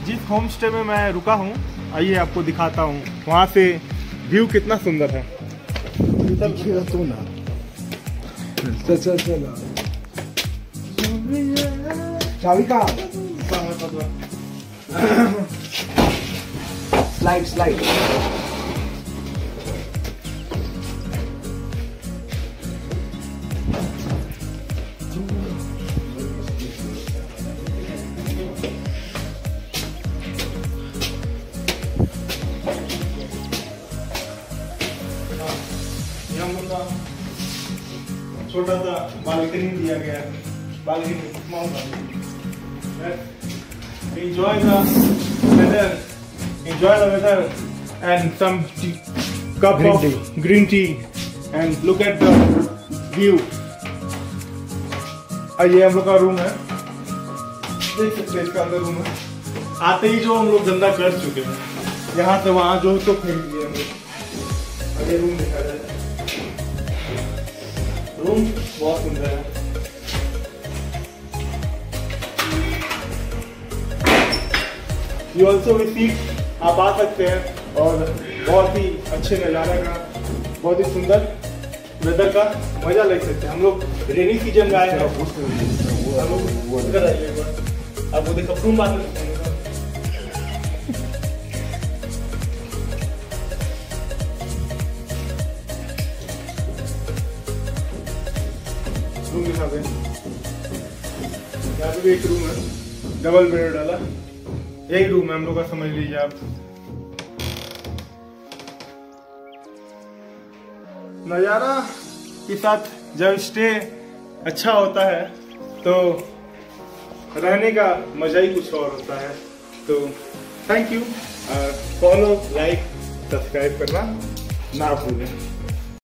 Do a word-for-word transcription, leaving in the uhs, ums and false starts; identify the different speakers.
Speaker 1: जिस home stay में मैं रुका हूँ आइए आपको दिखाता हूँ वहाँ से व्यू कितना सुंदर है।
Speaker 2: तो ना चल चल चल चाबी कहाँ? स्लाइड स्लाइड
Speaker 1: छोटा सा बालकनी दिया गया है। Balcony enjoy the weather, enjoy the weather and some tea, cup green of tea. green tea and look at the view. ये हम लोग का रूम है, देख सकते हैं इसका अंदर रूम है। आते ही जो हम लोग धंधा कर चुके हैं यहाँ से वहाँ जो तो फेंक दिए हम लोग। ये रूम दिखा जाए, रूम बहुत सुंदर है। यू ऑल्सो विजिट, आप आ सकते हैं और बहुत ही अच्छे नज़ारे का, बहुत ही सुंदर वेदर का मजा ले सकते हैं। हम लोग रेनी सीजन में आए हैं। आप वो देखो रूम बात रूम दिखा दें। यहाँ पे भी एक रूम है, डबल बेड डाला, यही रूम है हम लोग का, समझ लीजिए आप। नज़ारा के साथ जब स्टे अच्छा होता है तो रहने का मजा ही कुछ और होता है। तो thank you, follow, like, subscribe करना ना भूलें।